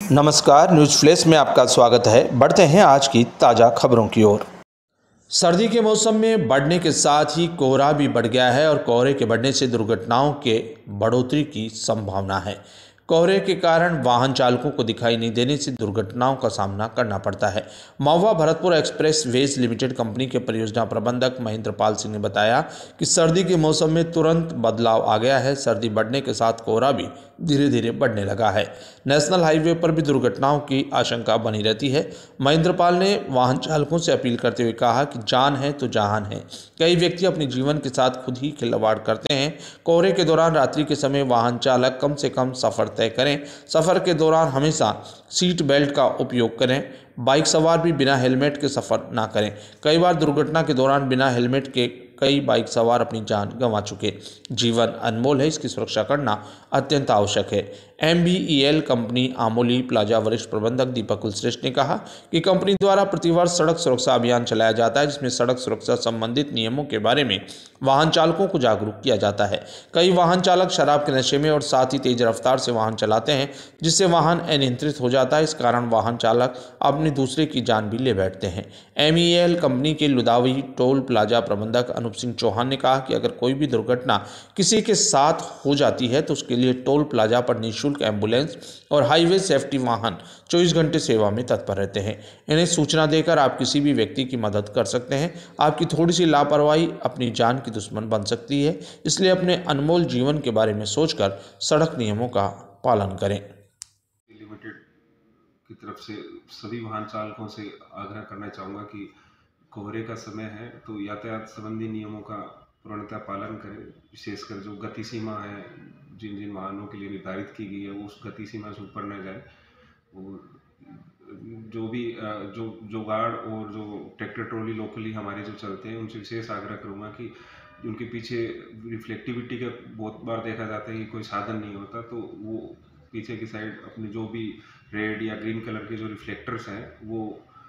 नमस्कार, news flash में आपका स्वागत है। बढ़ते हैं आज की ताज़ा खबरों की ओर। सर्दी के मौसम में बढ़ने के साथ ही कोहरा भी बढ़ गया है और कोहरे के बढ़ने से दुर्घटनाओं के बढ़ोतरी की संभावना है। कोहरे के कारण वाहन चालकों को दिखाई नहीं देने से दुर्घटनाओं का सामना करना पड़ता है। Mahua Bharatpur expressway limited company के परियोजना प्रबंधक महेंद्र पाल सिंह ने बताया कि सर्दी के मौसम में तुरंत बदलाव आ गया है। सर्दी बढ़ने के साथ कोहरा भी धीरे धीरे बढ़ने लगा है। नेशनल हाईवे पर भी दुर्घटनाओं की आशंका बनी रहती है। महेंद्र पाल ने वाहन चालकों से अपील करते हुए कहा कि जान है तो जहान है। कई व्यक्ति अपने जीवन के साथ खुद ही खिलवाड़ करते हैं। कोहरे के दौरान रात्रि के समय वाहन चालक कम से कम सफ़र तय करें। सफ़र के दौरान हमेशा सीट बेल्ट का उपयोग करें। बाइक सवार भी बिना हेलमेट के सफ़र ना करें। कई बार दुर्घटना के दौरान बिना हेलमेट के कई बाइक सवार अपनी जान गंवा चुके। जीवन अनमोल है, इसकी सुरक्षा करना अत्यंत आवश्यक है। MBEL कंपनी आमोली प्लाजा वरिष्ठ प्रबंधक दीपक कुलश्रेष्ठ ने कहा कि कंपनी द्वारा प्रतिवर्ष सड़क सुरक्षा अभियान चलाया जाता है, जिसमें सड़क सुरक्षा संबंधित नियमों के बारे में वाहन चालकों को जागरूक किया जाता है। कई वाहन चालक शराब के नशे में और साथ ही तेज रफ्तार से वाहन चलाते हैं, जिससे वाहन अनियंत्रित हो जाता है। इस कारण वाहन चालक अपने दूसरे की जान भी ले बैठते हैं। MEL कंपनी के लुधावी टोल प्लाजा प्रबंधक अनूप सिंह चौहान ने कहा कि अगर कोई भी दुर्घटना किसी के साथ हो जाती है तो उसके लिए टोल प्लाजा पर निःशुल्क एम्बुलेंस और हाईवे सेफ्टी वाहन 24 घंटे सेवा में तत्पर रहते हैं। इन्हें सूचना देकर आप किसी भी व्यक्ति की मदद कर सकते हैं। आपकी थोड़ी सी लापरवाही अपनी जान की दुश्मन बन सकती है, इसलिए अपने अनमोल जीवन के बारे में सोचकर सड़क नियमों का पालन करें। लिमिटेड की तरफ से सभी वाहन चालकों से आग्रह करना चाहूँगा कि कोहरे का समय है तो यातायात संबंधी नियमों का पूर्णतः पालन करें। विशेषकर जो गति सीमा है जिन जिन वाहनों के लिए निर्धारित की गई है वो उस गति सीमा से ऊपर न जाए। और जो भी जो गार्ड और जो ट्रैक्टर ट्रॉली लोकली हमारे जो चलते हैं उनसे विशेष आग्रह करूँगा कि उनके पीछे रिफ्लेक्टिविटी का बहुत बार देखा जाता है कि कोई साधन नहीं होता, तो वो पीछे की साइड अपने जो भी रेड या ग्रीन कलर के जो रिफ्लेक्टर्स हैं वो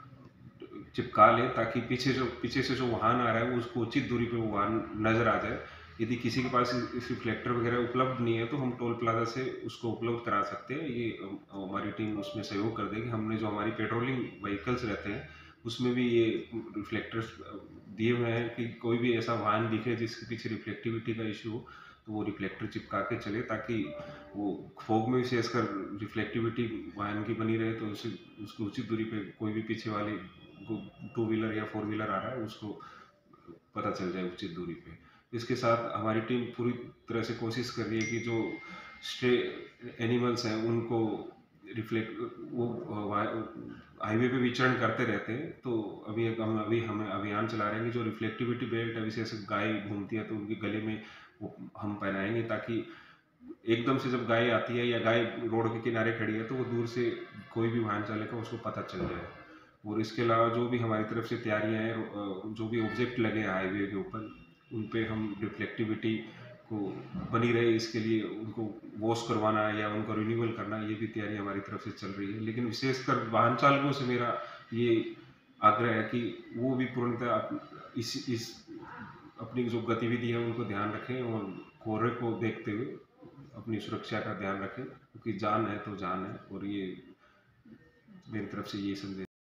चिपका लें, ताकि पीछे से जो वाहन आ रहा है उसको उचित दूरी पे वो वाहन नज़र आ जाए। यदि किसी के पास इस रिफ्लेक्टर वगैरह उपलब्ध नहीं है तो हम टोल प्लाजा से उसको उपलब्ध करा सकते हैं। ये हमारी टीम उसमें सहयोग कर देगी। हमने जो हमारी पेट्रोलिंग व्हीकल्स रहते हैं उसमें भी ये रिफ्लेक्टर्स दिए हुए हैं कि कोई भी ऐसा वाहन दिखे जिसके पीछे रिफ्लेक्टिविटी का इशू हो तो वो रिफ्लेक्टर चिपका के चले, ताकि वो फॉग में विशेषकर रिफ्लेक्टिविटी वाहन की बनी रहे, तो उसको उचित दूरी पे कोई भी पीछे वाले टू व्हीलर या फोर व्हीलर आ रहा है उसको पता चल जाए उचित दूरी पे। इसके साथ हमारी टीम पूरी तरह से कोशिश कर रही है कि जो स्ट्रे एनिमल्स हैं उनको रिफ्लेक्ट वो हाईवे पे विचरण करते रहते हैं, तो अभी हम अभियान चला रहे हैं कि जो रिफ्लेक्टिविटी बेल्ट है विशेष गाय घूमती है तो उनके गले में वो हम पहनाएंगे, ताकि एकदम से जब गाय आती है या गाय रोड के किनारे खड़ी है तो वो दूर से कोई भी वाहन चालक है उसको पता चल जाए। और इसके अलावा जो भी हमारी तरफ से तैयारियां हैं, जो भी ऑब्जेक्ट लगे हैं हाईवे के ऊपर उन पे हम रिफ्लेक्टिविटी को बनी रहे इसके लिए उनको वॉश करवाना या उनको रिन्यूअल करना, ये भी तैयारी हमारी तरफ से चल रही है। लेकिन विशेषकर वाहन चालकों से मेरा ये आग्रह है कि वो भी पूर्णतः इस अपनी जो गतिविधि है उनको ध्यान रखें और कोहरे को देखते हुए अपनी सुरक्षा का ध्यान रखें, क्योंकि जान है तो जान है। और ये मेरी तरफ से ये संदेश